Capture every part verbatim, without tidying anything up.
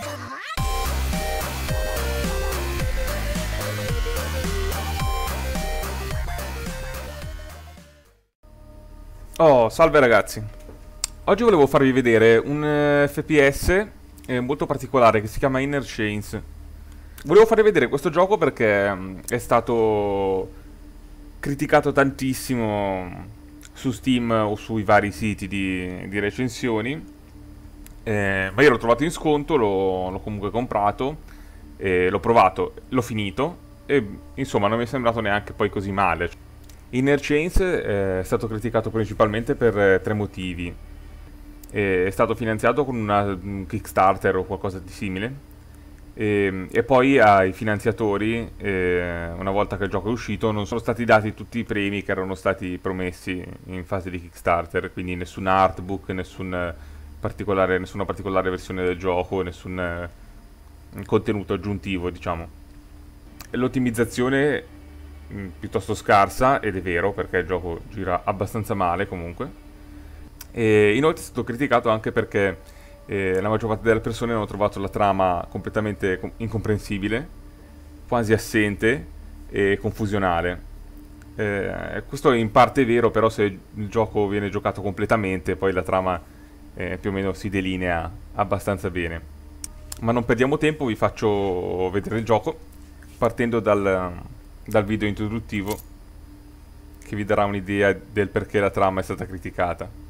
Oh, salve ragazzi. Oggi volevo farvi vedere un eh, F P S eh, molto particolare che si chiama Inner Chains. Volevo farvi vedere questo gioco perché mh, è stato criticato tantissimo su Steam o sui vari siti di, di recensioni, eh, ma io l'ho trovato in sconto, l'ho l'ho comunque comprato, eh, l'ho provato, l'ho finito e insomma non mi è sembrato neanche poi così male. Inner Chains eh, è stato criticato principalmente per eh, tre motivi. Eh, è stato finanziato con una, un Kickstarter o qualcosa di simile. E, e poi ai finanziatori, eh, una volta che il gioco è uscito, non sono stati dati tutti i premi che erano stati promessi in fase di Kickstarter, quindi nessun artbook, nessun particolare, nessuna particolare versione del gioco, nessun eh, contenuto aggiuntivo, diciamo. L'ottimizzazione mh, piuttosto scarsa, ed è vero perché il gioco gira abbastanza male comunque. E inoltre è stato criticato anche perché eh, la maggior parte delle persone hanno trovato la trama completamente com- incomprensibile, quasi assente e confusionale. Eh, questo in parte è vero, però se il gioco viene giocato completamente, poi la trama eh, più o meno si delinea abbastanza bene. Ma non perdiamo tempo, vi faccio vedere il gioco partendo dal, dal video introduttivo che vi darà un'idea del perché la trama è stata criticata.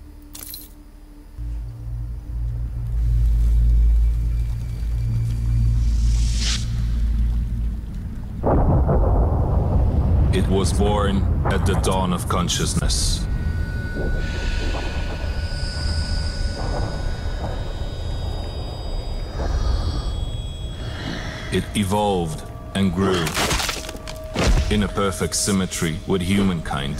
It was born at the dawn of consciousness. It evolved and grew in a perfect symmetry with humankind.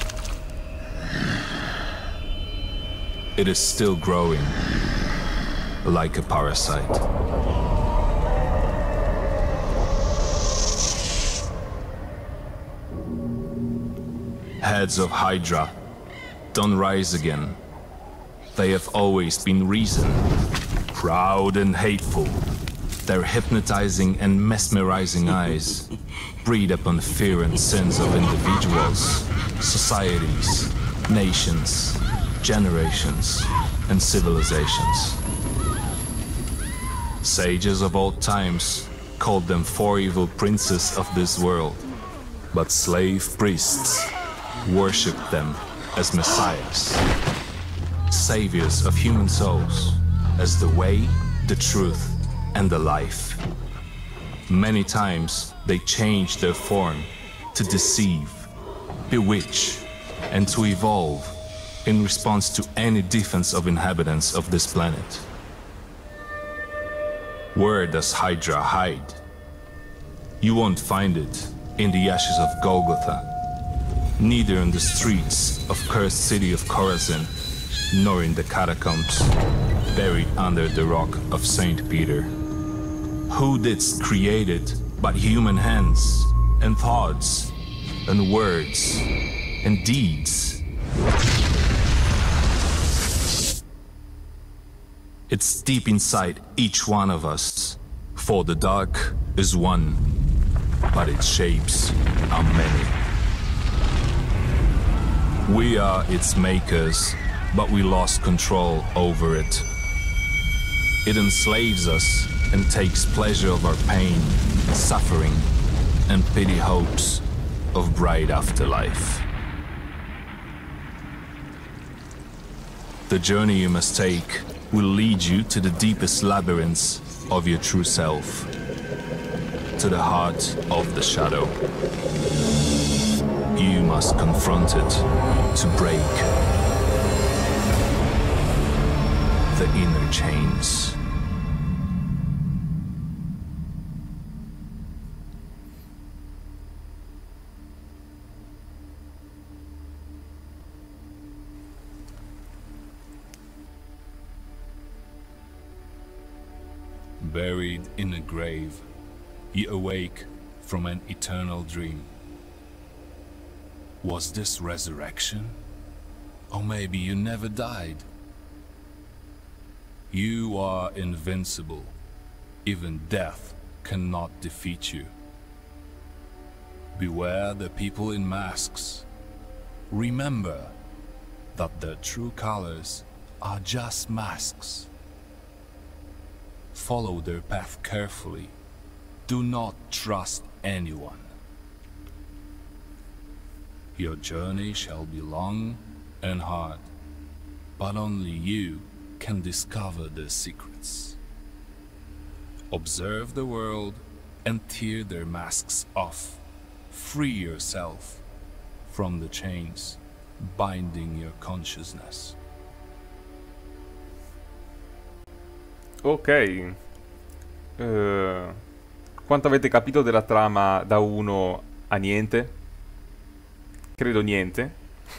It is still growing like a parasite. Heads of Hydra, don't rise again. They have always been reason, proud and hateful. Their hypnotizing and mesmerizing eyes breed upon fear and sins of individuals, societies, nations, generations, and civilizations. Sages of old times called them four evil princes of this world, but slave priests worshipped them as messiahs, saviors of human souls, as the way, the truth, and the life. Many times they changed their form to deceive, bewitch, and to evolve in response to any defense of inhabitants of this planet. Where does Hydra hide? You won't find it in the ashes of Golgotha, neither in the streets of cursed city of Chorazin, nor in the catacombs buried under the rock of Saint Peter. Who didst create it but human hands, and thoughts, and words, and deeds? It's deep inside each one of us, for the dark is one, but its shapes are many. We are its makers, but we lost control over it. It enslaves us and takes pleasure of our pain, suffering, and pity hopes of bright afterlife. The journey you must take will lead you to the deepest labyrinths of your true self, to the heart of the shadow. You must confront it to break the inner chains. Buried in a grave, you awake from an eternal dream. Was this resurrection? Or maybe you never died? You are invincible, Even death cannot defeat you. Beware the people in masks. Remember that their true colors are just masks. Follow their path carefully. Do not trust anyone. Your journey shall be long and hard, but only you can discover their secrets. Observe the world and tear their masks off. Free yourself from the chains binding your consciousness. Ok. Uh, quanto avete capito della trama da uno a niente? Credo niente.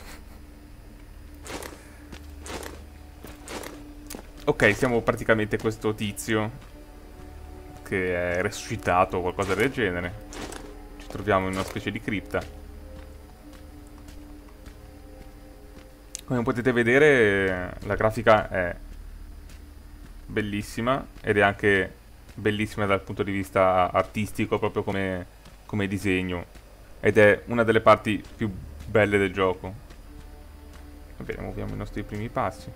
Ok, siamo praticamente questo tizio che è resuscitato o qualcosa del genere. Ci troviamo in una specie di cripta. Come potete vedere, la grafica è bellissima ed è anche bellissima dal punto di vista artistico, proprio come, come disegno, ed è una delle parti più belle del gioco. Va bene, muoviamo i nostri primi passi.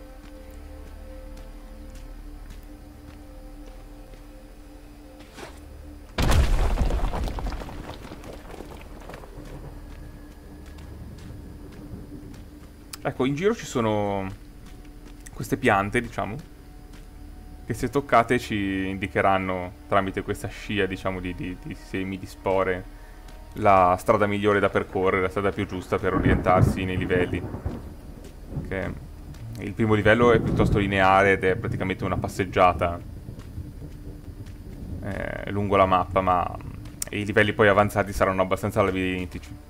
Ecco, in giro ci sono queste piante, diciamo, che se toccate ci indicheranno, tramite questa scia, diciamo, di, di, di semi, di spore, la strada migliore da percorrere, la strada più giusta per orientarsi nei livelli. Che il primo livello è piuttosto lineare ed è praticamente una passeggiata eh, lungo la mappa, ma i livelli poi avanzati saranno abbastanza labirинtici.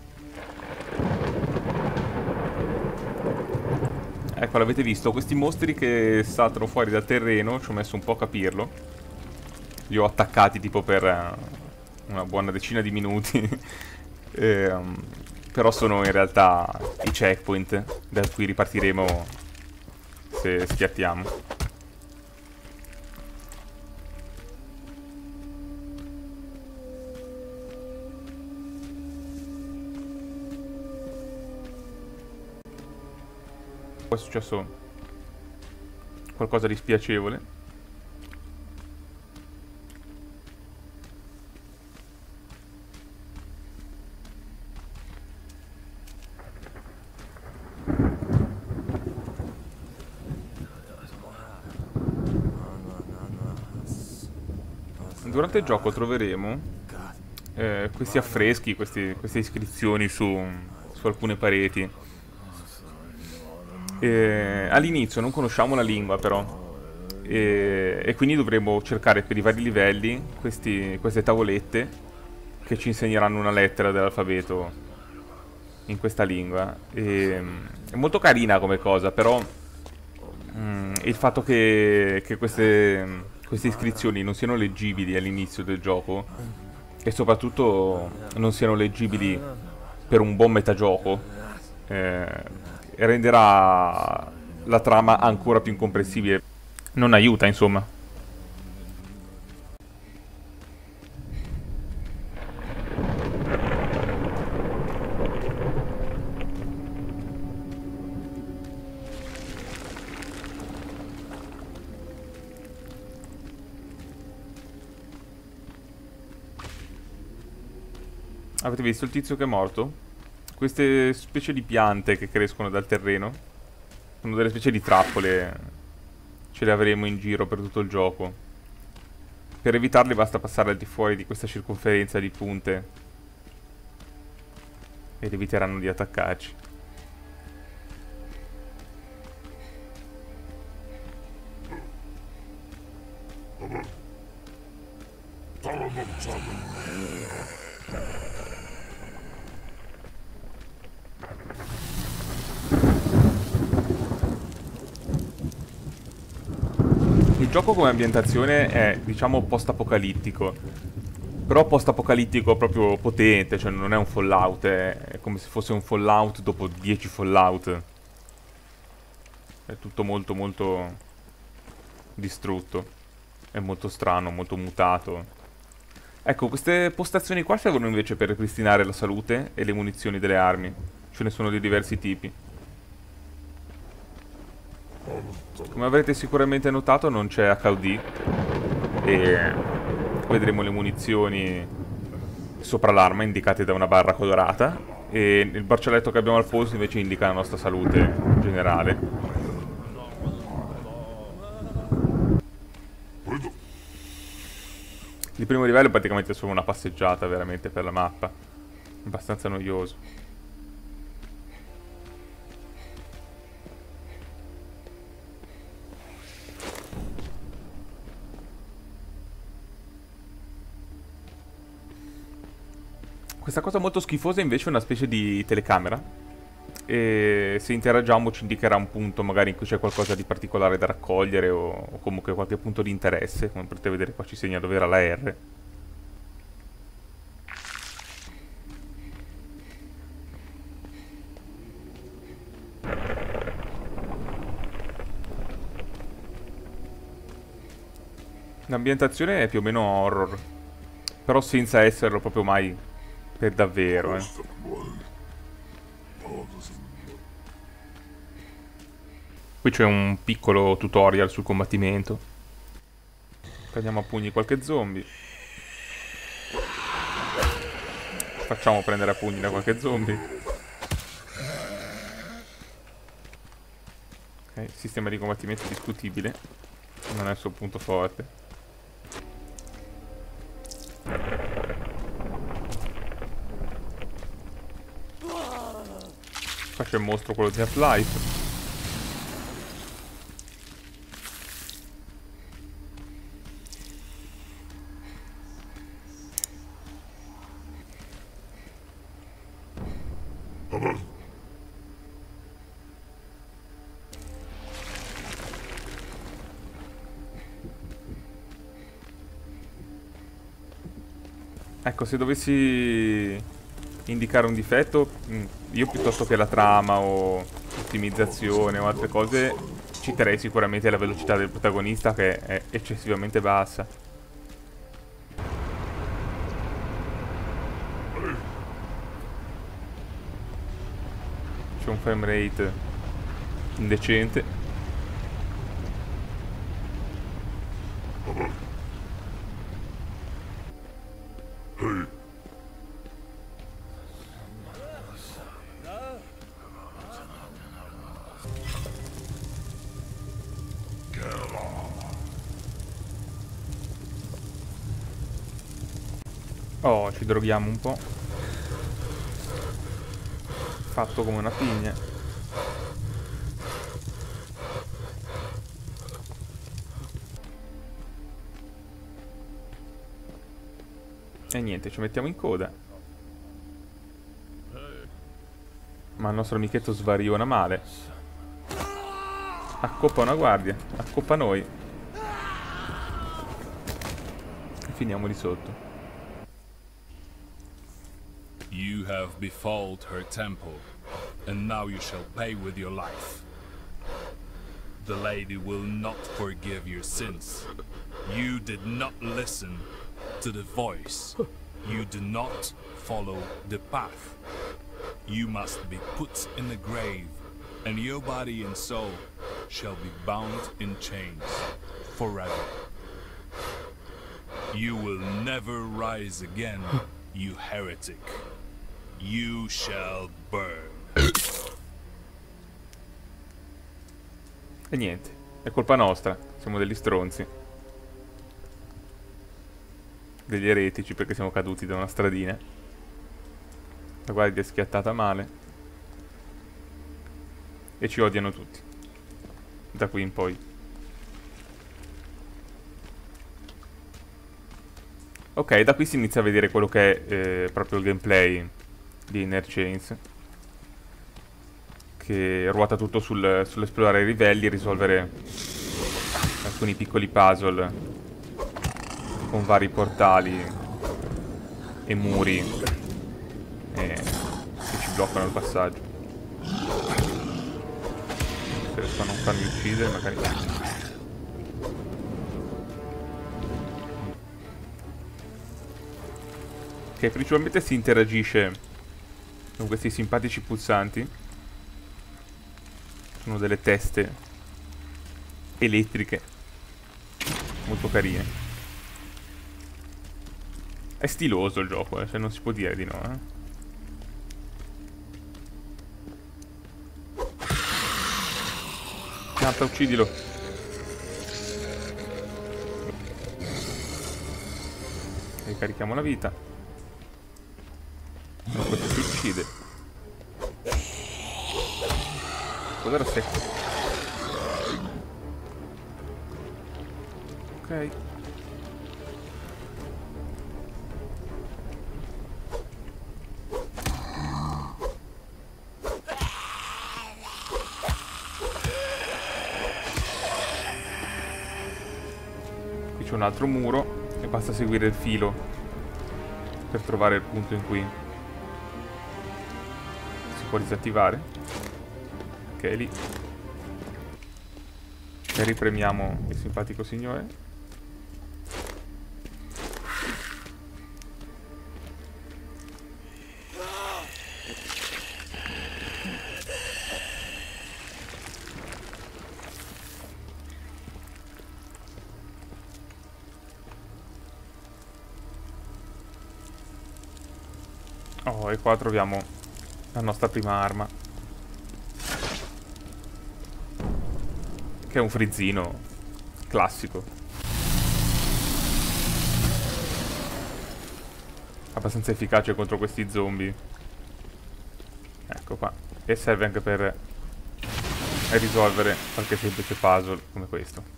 Ecco, l'avete visto? Questi mostri che saltano fuori dal terreno, ci ho messo un po' a capirlo. Li ho attaccati tipo per uh, una buona decina di minuti. e, um, però sono in realtà i checkpoint da cui ripartiremo se schiattiamo. È successo qualcosa di spiacevole. Durante il gioco troveremo eh, questi affreschi, questi, queste iscrizioni su, su alcune pareti. Eh, all'inizio non conosciamo la lingua però e, e quindi dovremo cercare per i vari livelli questi, queste tavolette che ci insegneranno una lettera dell'alfabeto in questa lingua. E, è molto carina come cosa, però mh, il fatto che, che queste, queste iscrizioni non siano leggibili all'inizio del gioco e soprattutto non siano leggibili per un buon metagioco eh, renderà la trama ancora più incomprensibile. Non aiuta, insomma. Avete visto il tizio che è morto? Queste specie di piante che crescono dal terreno sono delle specie di trappole. Ce le avremo in giro per tutto il gioco. Per evitarle basta passare al di fuori di questa circonferenza di punte ed eviteranno di attaccarci. Il gioco come ambientazione è, diciamo, post-apocalittico. Però post-apocalittico proprio potente, cioè non è un Fallout, è, è come se fosse un Fallout dopo dieci Fallout. È tutto molto molto distrutto. è molto strano, molto mutato. Ecco, queste postazioni qua servono invece per ripristinare la salute e le munizioni delle armi. Ce ne sono di diversi tipi. Come avrete sicuramente notato non c'è H U D e vedremo le munizioni sopra l'arma indicate da una barra colorata e il braccialetto che abbiamo al polso invece indica la nostra salute generale. Il primo livello è praticamente solo una passeggiata veramente per la mappa, abbastanza noioso. Questa cosa molto schifosa invece è una specie di telecamera e se interagiamo ci indicherà un punto magari in cui c'è qualcosa di particolare da raccogliere o, o comunque qualche punto di interesse. Come potete vedere qua ci segna dove era la R. L'ambientazione è più o meno horror, però senza esserlo proprio mai per davvero, eh. Qui c'è un piccolo tutorial sul combattimento. Prendiamo a pugni qualche zombie. Facciamo prendere a pugni da qualche zombie. Ok, il sistema di combattimento è discutibile. Non è il suo punto forte. Qua c'è il mostro, quello di Half-Life. Ecco, se dovessi indicare un difetto, io piuttosto che la trama o ottimizzazione o altre cose citerei sicuramente la velocità del protagonista, che è eccessivamente bassa. C'è un frame rate indecente. Oh, ci droghiamo un po'. Fatto come una pigna. E niente, ci mettiamo in coda. Ma il nostro amichetto svariona male. Accoppa una guardia. Accoppa noi. E finiamo di sotto. You have befouled her temple, and now you shall pay with your life. The lady will not forgive your sins. You did not listen to the voice. You do not follow the path. You must be put in the grave, and your body and soul shall be bound in chains forever. You will never rise again, you heretic. You shall burn. E niente, è colpa nostra, siamo degli stronzi. Degli eretici perché siamo caduti da una stradina. La guardia è schiattata male. E ci odiano tutti. Da qui in poi. Ok, da qui si inizia a vedere quello che è eh, proprio il gameplay di Inner Chains, che ruota tutto sul, sull'esplorare i livelli e risolvere alcuni piccoli puzzle con vari portali e muri e, che ci bloccano il passaggio. Se riesco a non farmi uccidere magari. che principalmente si interagisce con questi simpatici pulsanti. Sono delle teste elettriche molto carine. È stiloso il gioco, eh, se non si può dire di no, eh. Nata, uccidilo. Ricarichiamo la vita. No, questo si uccide. Cos'era secco? Ok. Qui c'è un altro muro e basta seguire il filo per trovare il punto in cui si può disattivare. Ok, lì. E ripremiamo il simpatico signore. Oh, e qua troviamo la nostra prima arma, che è un frizzino classico, abbastanza efficace contro questi zombie. Ecco qua. E serve anche per risolvere qualche semplice puzzle come questo.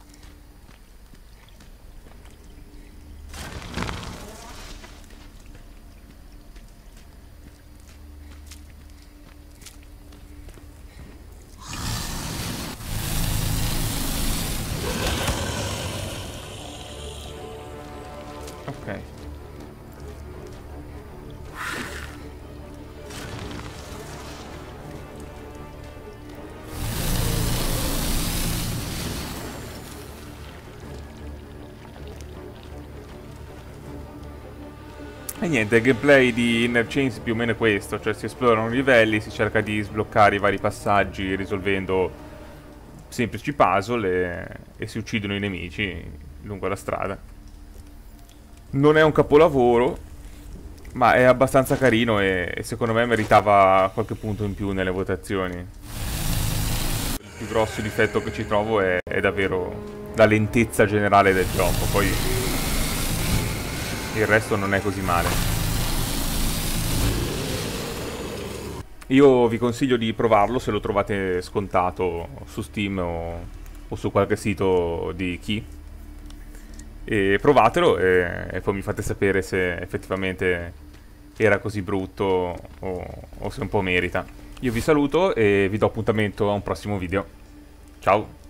Ok. E niente, il gameplay di Inner Chains più o meno è questo, cioè si esplorano livelli, si cerca di sbloccare i vari passaggi risolvendo semplici puzzle e, e si uccidono i nemici lungo la strada. Non è un capolavoro, ma è abbastanza carino e, e secondo me meritava qualche punto in più nelle votazioni. Il più grosso difetto che ci trovo è, è davvero la lentezza generale del gioco, poi il resto non è così male. Io vi consiglio di provarlo se lo trovate scontato su Steam o, o su qualche sito di Key. E provatelo e, e poi mi fate sapere se effettivamente era così brutto o, o se un po' merita. Io vi saluto e vi do appuntamento a un prossimo video. Ciao!